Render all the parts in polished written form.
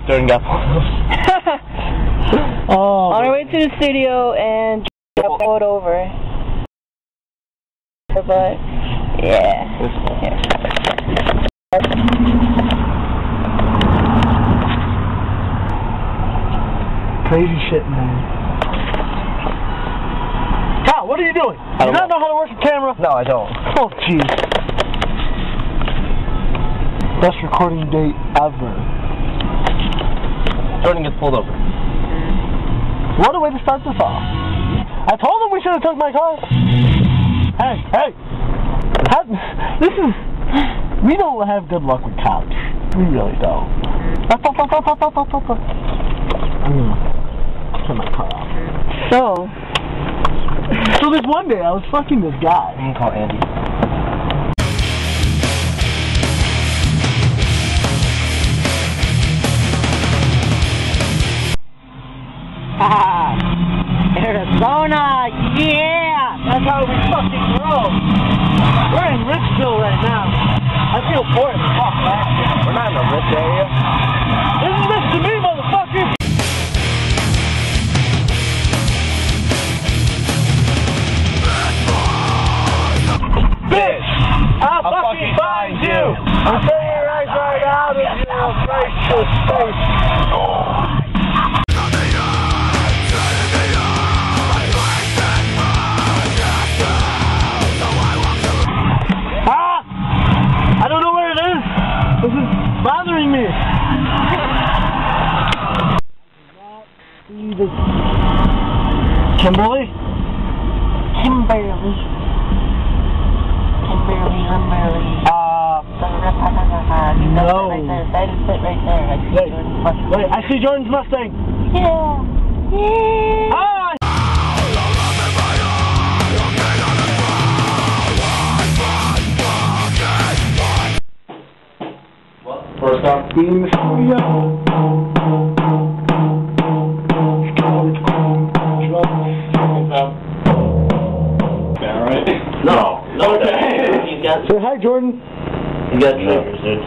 Jordan got pulled over. Oh. On our way to the studio and got pulled over. But yeah. Crazy shit, man. Kyle, what are you doing? Do you not know how to work a camera? No, I don't. Oh, jeez. Best recording date ever. Jordan gets pulled over. What a way to start this off. I told him we should have took my car. Hey. This is... We don't have good luck with cops. We really don't. I'm gonna turn my car off. So this one day I was fucking this guy. I'm gonna call Andy. Arizona, yeah! That's how we fucking roll. We're in Richville right now. I feel bored as fuck, man. We're not in the rich area. This is this to me, motherfucker! Bitch! I'll fucking find you! I'm saying right out of your righteous face. I don't know where it is. This is bothering me. Kimberly? Kimberly. No. That is it right there. Wait, I see Jordan's Mustang. Yeah. Ah! First off, In the studio. alright? No. Okay. He's got... Say hi, Jordan. You got triggers, dude.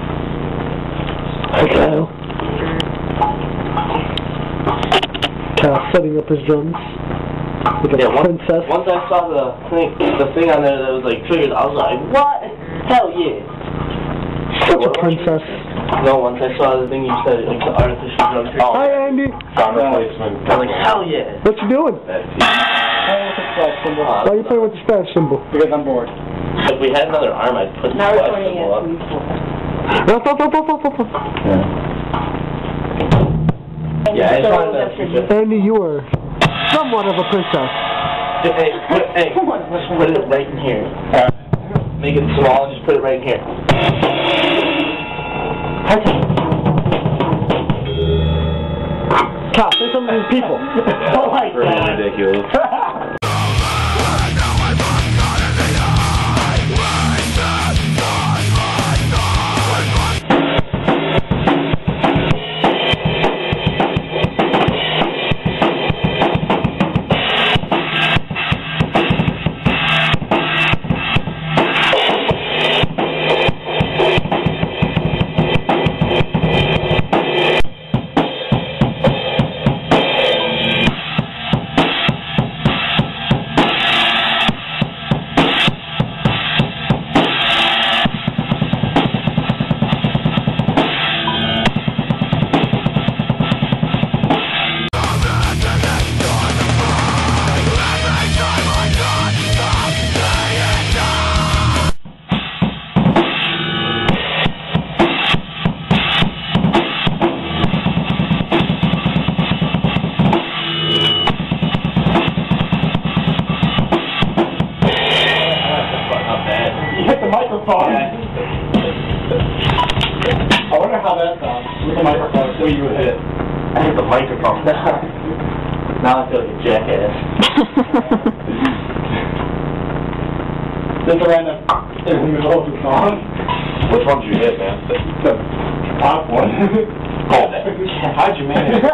Okay. Kyle setting up his drums. Like a princess. Once I saw the thing on there that was like triggers, I was like, what? Hell yeah. Such a princess. No, once I saw the thing you said, like the artificial drum trigger. Hi, Andy. Sound replacement. I was like, hell yeah. What you doing? Why are you playing with the stash symbol? Because I'm bored. If we had another arm, I'd put the Now slash recording symbol up. Yeah, I just wanted to... Andy, you are somewhat of a princess. Hey, put it right in here. Make it small and just put it right in here. Kyle, say something to these people. Oh my God. Ridiculous. I wonder how that sounds with the microphone before you hit it. I hit the microphone. Now I feel like a jackass. Just a random in the middle of the song. Which one did you hit, man? The top one. Oh, that. How'd you manage it?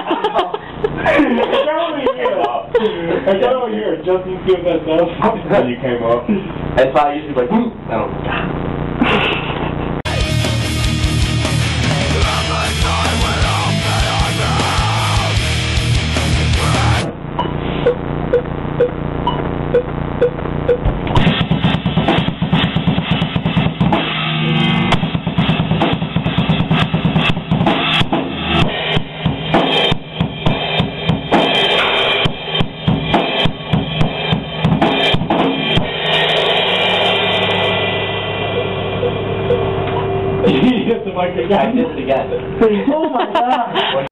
I got over here just to see if that sounds. Then you came up. That's why I usually like, I don't know. He hit the mic again. I did it again. Oh my god.